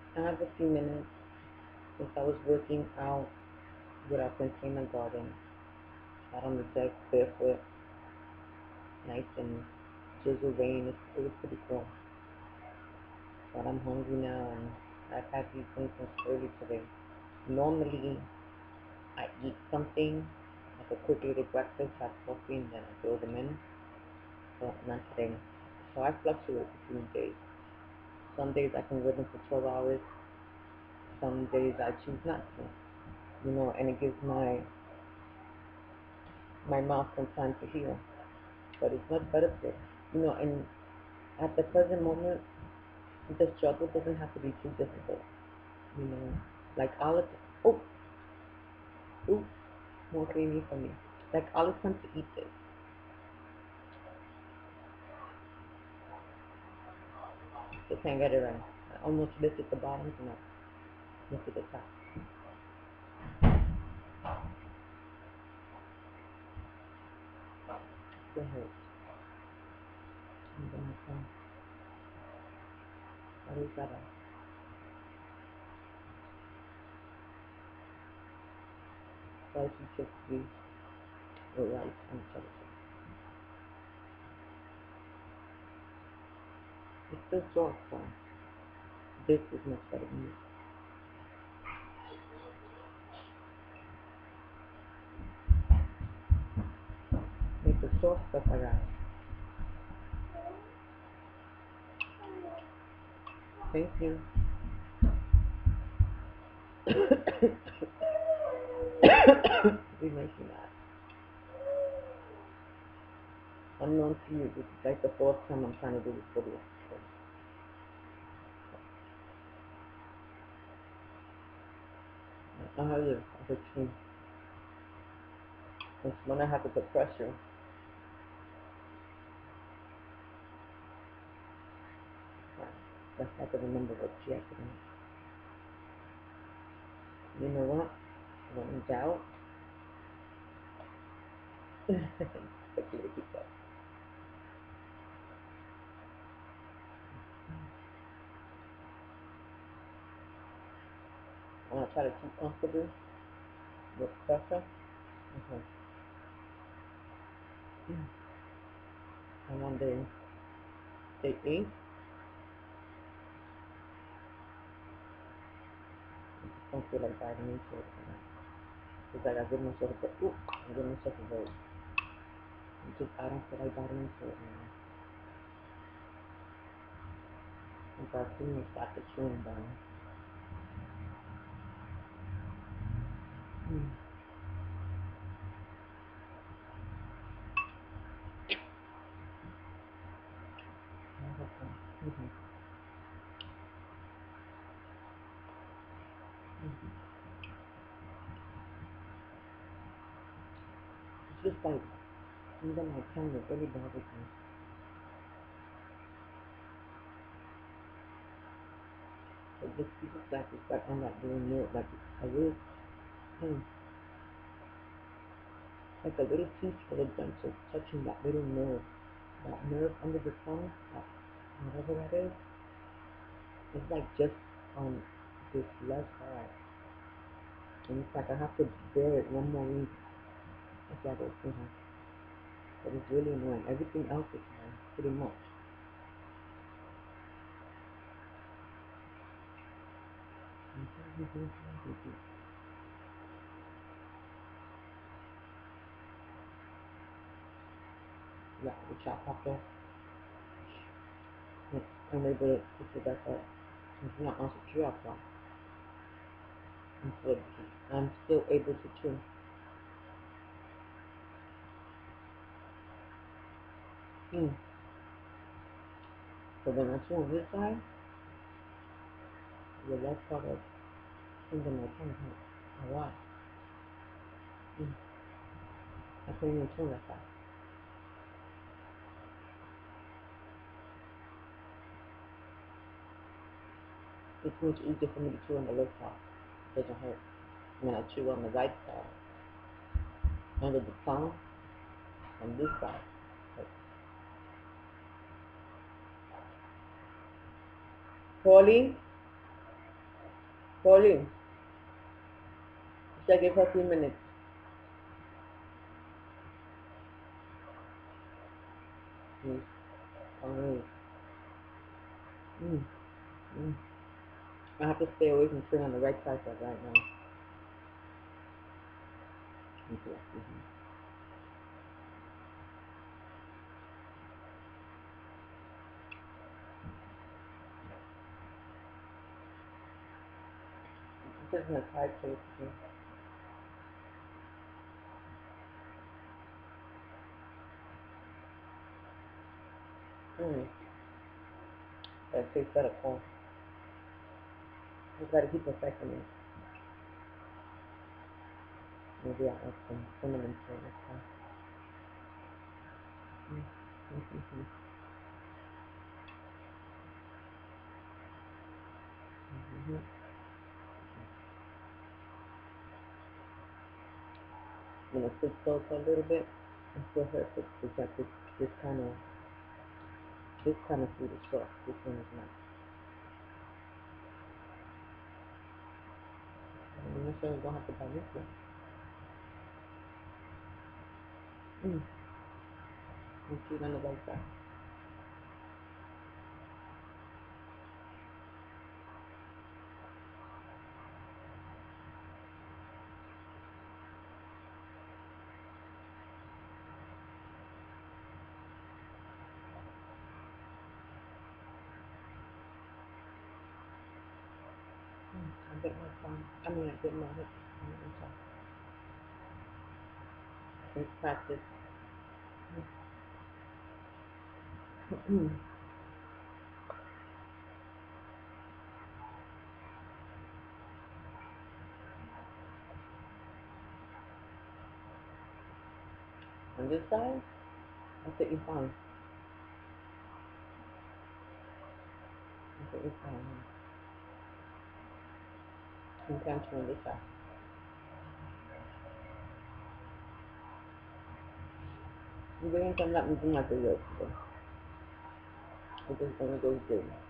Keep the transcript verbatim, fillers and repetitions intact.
I have a few minutes since I was working out with our container garden. Out on the deck, barefoot, nice and drizzle rain. It, it was pretty cool. But I'm hungry now and I've had these things since early today. Normally, I eat something, like a quick little breakfast, have coffee, and then I throw them in. But not today. So I fluctuate between days. Some days I can live in for twelve hours. Some days I choose not to. You know, and it gives my my mouth some time to heal. But it's much better for, you know, and at the present moment, the struggle doesn't have to be too difficult. You know, like I'll, oh, ooh, more creamy for me. Like I'll attempt to eat this. Just can't get it right. I almost lifted the bottom and I lifted the top. Still hurts. And then I can, at least got a spicy chickpea with rice and cheddar. It's still soft, so this is much better than this. Make the soft stuff I got. Thank you. We make you mad. Unknown to you, this is like the fourth time I'm trying to do this video. So, I have this opportunity. It's when I have to put pressure. That's I have to remember what she has to do. You know what? When in doubt, expect you to keep up. I want to try to keep comfortable with pressure. Okay. And one day, day eight, I just don't feel like diving into it tonight. It's like I give myself a, ooh, I give myself a break. I'm just, I don't feel like diving into it anymore. Since I pretty much got the chewing down. Mm. Mm-hmm. Mm-hmm. It's just like, under my tongue, it really bothers me. Like this piece of flesh is like on that little nerve, like a little, mm, like a little piece of the denture touching that little nerve, that nerve under the tongue, that, whatever that is, it's like just on this left side. And it's like I have to bear it one more week. That's why I go through her. But it's really annoying. Everything else is fine, pretty much. Yeah, the chop popped off. Yeah, I'm able to put it back up. It's not on the chop off. I'm still, I'm still able to chew. Mm. So when I chew on this side, the left part of under my tongue hurt a lot. Mm. I can't even chew that fast. It's much easier for me to chew on the left side. It doesn't hurt. When I chew on the right side, under the tongue, on this side. Like, Paulie, Pauline, should I give her a few minutes? Mm. Alright. Mm. Mm. I have to stay away from staying on the right side right now. Okay. Mm-hmm. This isn't a tight taste. Mm. That tastes better, Paul. You gotta keep perfecting it. Maybe I'll add some cinnamon to it next time. Mm. Mm-hmm. Mm-hmm. I'm gonna sit still for a little bit and for her to because this this kind of this kind of food is soft. This one is not. I'm not sure we're gonna have to buy this one. Mm. And see it on the right side. Mm. I get my phone. I mean, I get my hip. I'm sorry. It's practice. Mm. On this side, I think you're fine. I think you're fine. You can't turn this side. You really can let me do my videos today. I just gonna go do.